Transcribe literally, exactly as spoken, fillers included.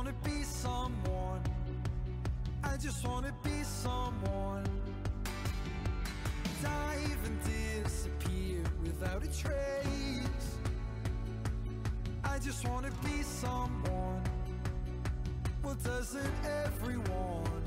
wanna be someone. I just wanna be someone. Dive and disappear without a trace. I just wanna be someone. Well, doesn't everyone?